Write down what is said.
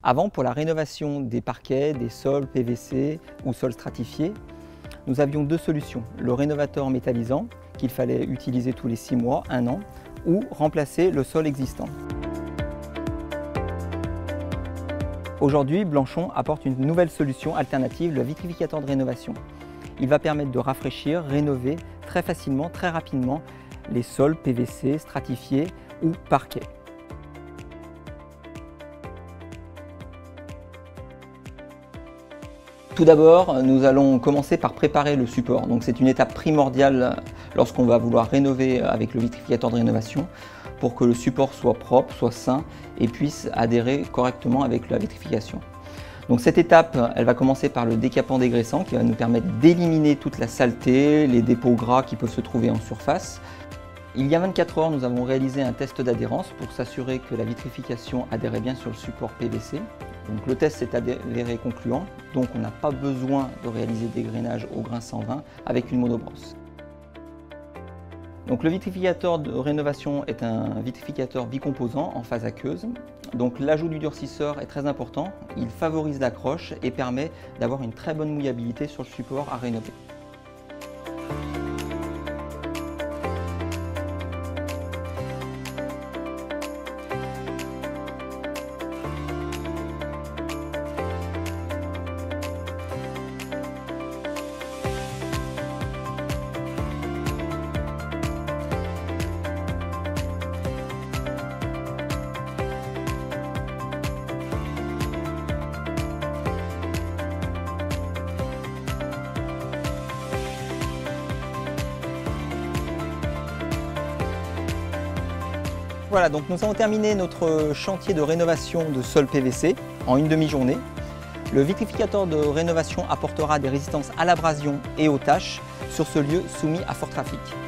Avant, pour la rénovation des parquets, des sols PVC ou sols stratifiés, nous avions deux solutions. Le rénovateur métallisant, qu'il fallait utiliser tous les 6 mois, 1 an, ou remplacer le sol existant. Aujourd'hui, Blanchon apporte une nouvelle solution alternative, le vitrificateur de rénovation. Il va permettre de rafraîchir, rénover très facilement, très rapidement les sols PVC, stratifiés ou parquets. Tout d'abord, nous allons commencer par préparer le support. Donc c'est une étape primordiale lorsqu'on va vouloir rénover avec le vitrificateur de rénovation pour que le support soit propre, soit sain et puisse adhérer correctement avec la vitrification. Donc cette étape, elle va commencer par le décapant dégraissant qui va nous permettre d'éliminer toute la saleté, les dépôts gras qui peuvent se trouver en surface. Il y a 24 heures, nous avons réalisé un test d'adhérence pour s'assurer que la vitrification adhérait bien sur le support PVC. Donc le test s'est avéré concluant, donc on n'a pas besoin de réaliser des grainages au grain 120 avec une monobrosse. Donc le vitrificateur de rénovation est un vitrificateur bicomposant en phase aqueuse. Donc l'ajout du durcisseur est très important, il favorise l'accroche et permet d'avoir une très bonne mouillabilité sur le support à rénover. Voilà, donc nous avons terminé notre chantier de rénovation de sol PVC en une demi-journée. Le vitrificateur de rénovation apportera des résistances à l'abrasion et aux taches sur ce lieu soumis à fort trafic.